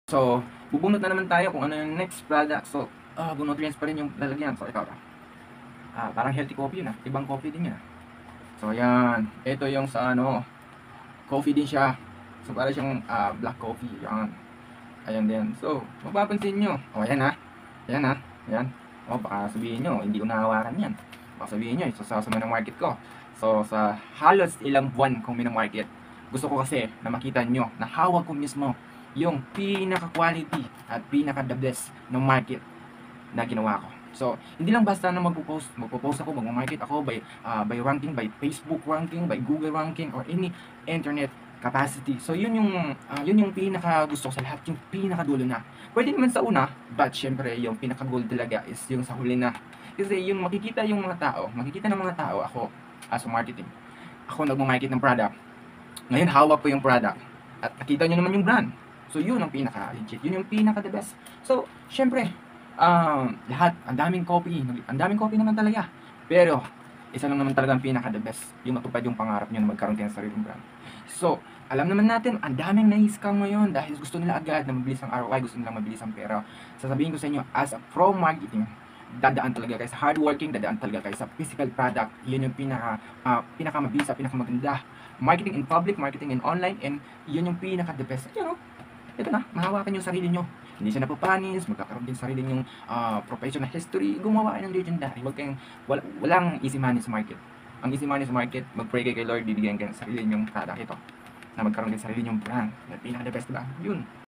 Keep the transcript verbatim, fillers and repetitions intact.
So, bubunot na naman tayo kung ano yung next product. So, ah, Go Nutrients pa rin yung lalagyan. So, ikaw, ah, parang healthy coffee yun ah. Ibang coffee din yun ah. So, ayan. Ito yung sa ano, coffee din siya. So, parang siyang ah, black coffee. Ayan. Ayan din. So, mapapansin nyo. O, ayan ha. Ayan ha. Ayan. O, baka sabihin nyo, hindi ko nahawakan yan. Baka sabihin nyo, isasama ng market ko. So, sa halos ilang buwan kong minamarket, gusto ko kasi na makita nyo na hawak ko mismo yung pinaka-quality at pinaka-the best ng market na ginawa ko. So, hindi lang basta na magpo-post, magpo-post ako, mag-market ako by uh, by ranking, by Facebook ranking, by Google ranking or any internet capacity. So, yun yung uh, yun yung pinaka gusto ko sa lahat, yung pinaka dulo na. Pwede naman sa una, but syempre yung pinaka goal talaga is yung sa huli na. Kasi yung makikita yung mga tao, makikita ng mga tao ako as a marketing. Ako nagmo-market ng product. Ngayon hawak ko yung product at nakita nyo naman yung brand. So, yun ang pinaka legit. Yun yung pinaka the best. So, syempre, um, lahat, ang daming copy, ang daming copy naman talaga. Pero, isa lang naman talaga ang pinaka the best, yung matupad yung pangarap nyo na magkaroon kayo ng sariling brand. So, alam naman natin, ang daming na-scam ngayon dahil gusto nila agad na mabilis ang R O I, gusto nila mabilis ang pera. Sasabihin ko sa inyo, as a pro marketing, dadaan talaga kayo sa hardworking, dadaan talaga kayo sa physical product. Yun yung pinaka, uh, pinaka mabilis, pinaka maganda. Marketing in public, marketing in online, and yun yung pinaka the best. You know, ito na, mahawakan yung sarili nyo. Hindi siya napapanis, magkakaroon din sarili yung uh, professional history, gumawa kayo ng legendary. Huwag kayong, wal, walang easy money sa market. Ang easy money sa market, mag-pray kayo kay Lord, bibigyan kayo ng sarili nyong product ito. Na magkaroon din sarili nyong brand. Na pinaka the best ba? Yun.